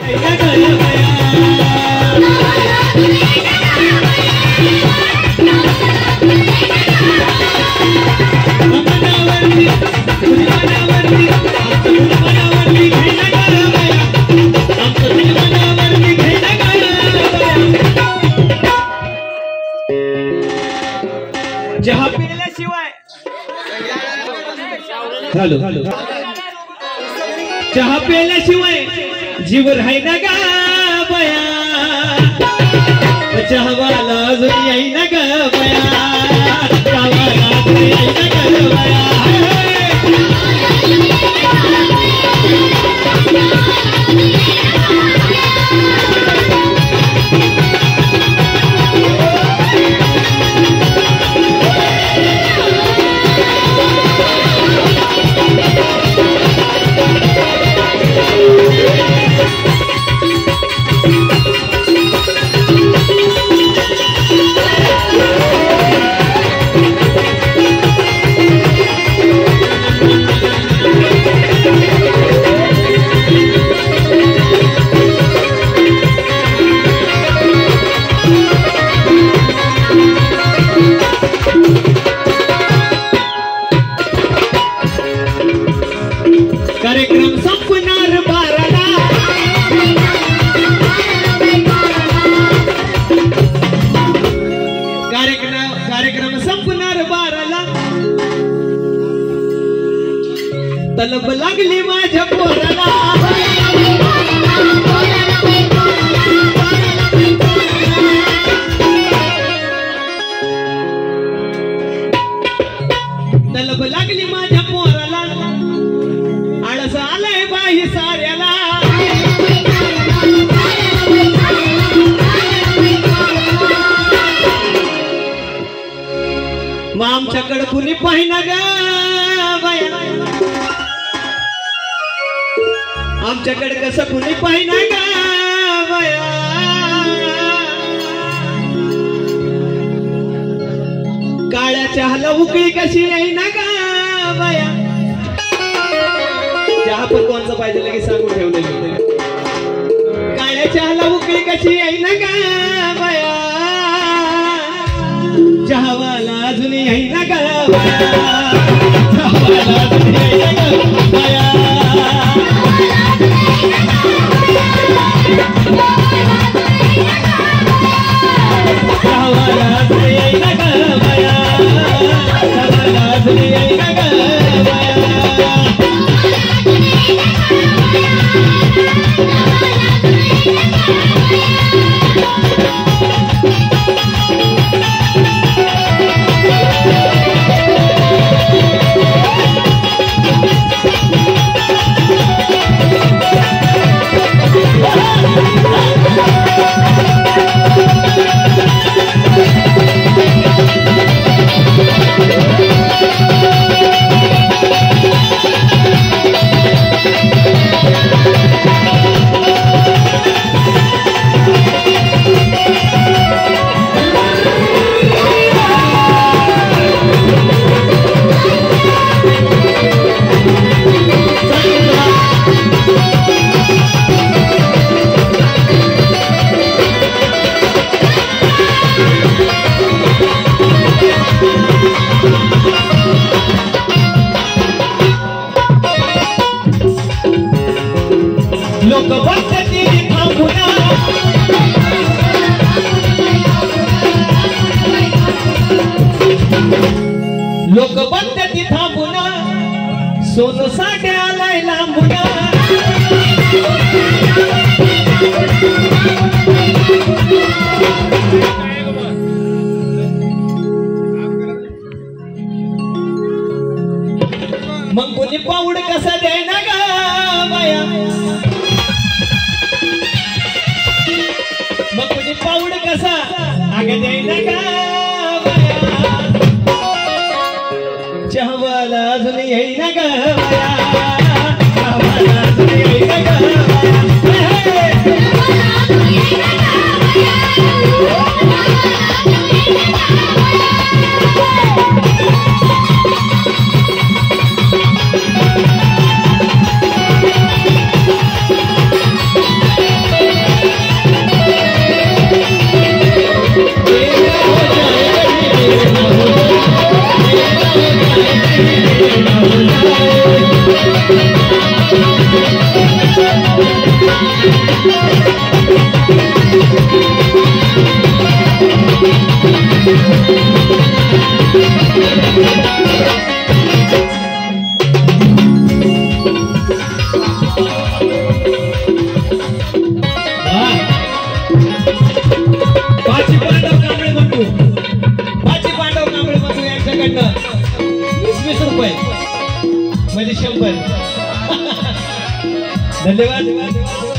चहा पिल्याशिवाय चहा प्यायल्याशिवाय जीव राहीना गा बया चहावाला अजून येईना ग बया चहावाला अजून येईना ग बया कार्यक्रम संपणार बाराला कार्यक्रम संपणार बाराला तलब लागली माझ्या पोराला तलब लागली माझ्या पोराला आळस आलाय बाई साऱ्याला मग आमच्याकडे कुणी पाहिना ग बाया आमच्याकडे कसं कुणी पाहिना ग बाया काळ्या चहाला उकळी कशी येईना ग बाया चहा पण कोणचं पाहिजे लगेच सांगून ठेवलेलं काळ्या चहाला उकळी कशी येईना ग बाया चहावाला अजून येईना ग बाया चहावाला अजून येईना ग बाया चहावाला अजून येईना ग बाया चहावाला अजून येईना ग बाया लोक बघते थांबुना लोक बघते थांबुना सोनू साठे आलाय लांबुना मग कोणी पाऊड कसा द्यायना ग बाया मग कोणी पाऊड कसा आग द्यायना ग बाया चहावाला अजून येईना ग बाया चहावाला अजून येईना ग बाया ₹20 म्हणजे 100 धन्यवाद.